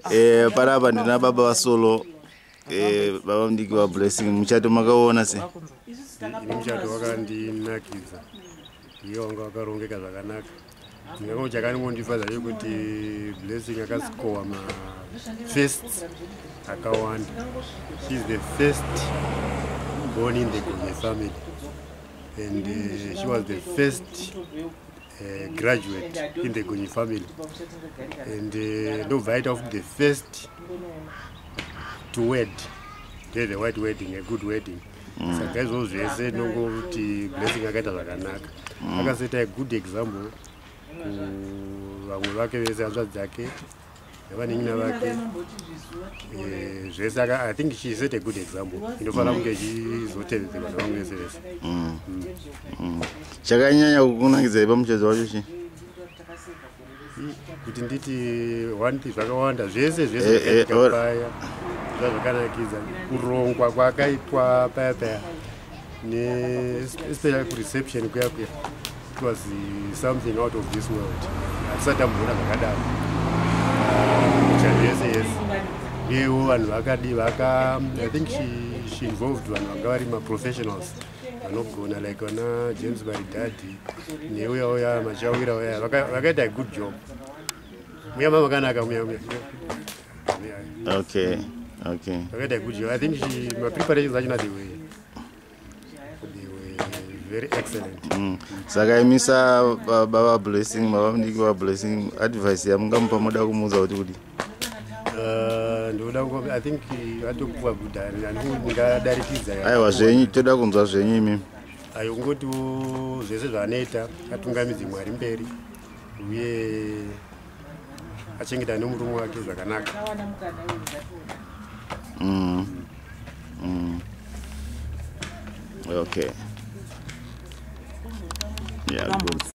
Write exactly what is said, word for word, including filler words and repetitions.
Eh parapa ndina baba vaSolo eh baba mdiki wa blessing muchato makaona se. Ini muchato wakandinakidza. Iyo wanga wakarongeka zvakanaka. Ndingawo chakanondifadza kuti blessing akasikowa ma first akawanda. She is the first born in the Gonye family, and uh, she was the first uh, graduate in the Gonye family, and uh, no right of the first to wed. There's a white wedding, a good wedding. Saka izvo zvese nongokuti blessing akaita zvakanaka. Akaseta a good example kuvamwe vake vese hanzvadzi dzake nevanin'ina vake. Zvese I think she set a good example. Inofanira kunge chizotevedzerwa nevamwe vese vese. Chakanyanya kukunakidza pamuchezo wacho chi? Kuti nditi one thing zvakawanda zvese zvese zvakaita paya. Zvakanakidza kurongwa kwakaitwa paya paya ne especially ku reception kuya kuya. It was something out of this world. Atisatambura zvakadaro. Yes, yes. Yewo vanhu vakadi vaka I think she she involved vanhu vanga vari ma professionals vanogona like ona James Baridadi neuya uya machawira uya vakaita a good job. Muya mama kanaka muya muya. Okay. Okay. Vakaita a good job. I think she my preparations are they were they were very excellent. Mm. Saka imisa baba blessing baba mdiki wa blessing advice yamungamupa moda kumuza kuti kuti I think atokuwa kudari andingadarikiza. Aiwa zvenyu toda kunzwa zvenyu imi. Ayo ngoti zvese zvanoita atungamidzi Mwari mberi uye achengeta nomurume wake zvakanaka. Mm. Mm. Okay. Yeah, good.